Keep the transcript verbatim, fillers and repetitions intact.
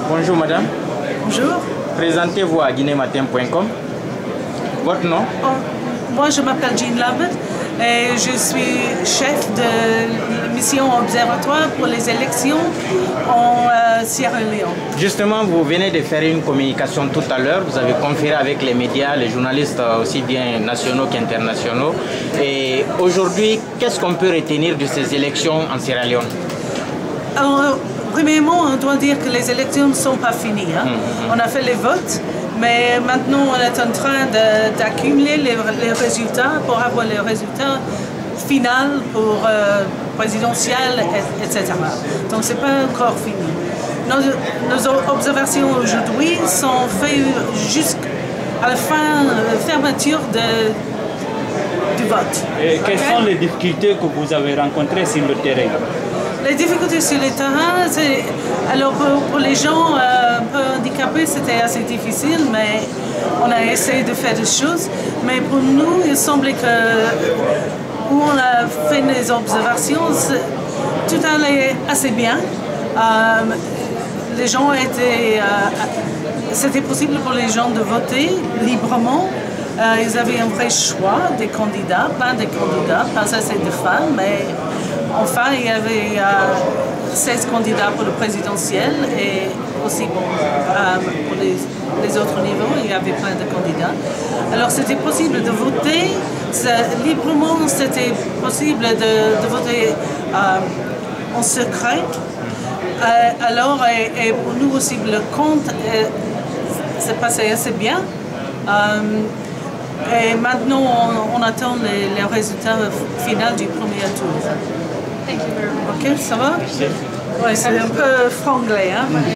Bonjour madame. Bonjour. Présentez-vous à guinée matin point com. Votre nom? Oh, moi je m'appelle Jean Lambert et je suis chef de la mission observatoire pour les élections en euh, Sierra Leone. Justement, vous venez de faire une communication tout à l'heure. Vous avez conféré avec les médias, les journalistes aussi bien nationaux qu'internationaux. Et aujourd'hui, qu'est-ce qu'on peut retenir de ces élections en Sierra Leone? Alors, premièrement, on doit dire que les élections ne sont pas finies. Hein. Mmh, mmh. On a fait les votes, mais maintenant on est en train d'accumuler les, les résultats pour avoir les résultats finaux pour euh, présidentiel, et, etc. Donc c'est pas encore fini. Nos, nos observations aujourd'hui sont faites jusqu'à la fin, la fermeture de, du vote. Et quelles okay? sont les difficultés que vous avez rencontrées sur le terrain? Les difficultés sur le terrain, c'est, alors pour, pour les gens euh, un peu handicapés, c'était assez difficile, mais on a essayé de faire des choses. Mais pour nous, il semblait que où on a fait les observations, tout allait assez bien. Euh, les gens étaient, euh, c'était possible pour les gens de voter librement. Euh, ils avaient un vrai choix des candidats, plein de candidats, pas assez de femmes, mais enfin, il y avait euh, seize candidats pour le présidentiel et aussi bon, euh, pour les, les autres niveaux, il y avait plein de candidats. Alors c'était possible de voter, librement c'était possible de, de voter euh, en secret. Euh, alors, et, et pour nous aussi, le compte euh, s'est passé assez bien. Euh, et maintenant, on, on attend les, les résultats finaux du premier tour. Ok, ça va? Oui, c'est un peu franglais. Hein?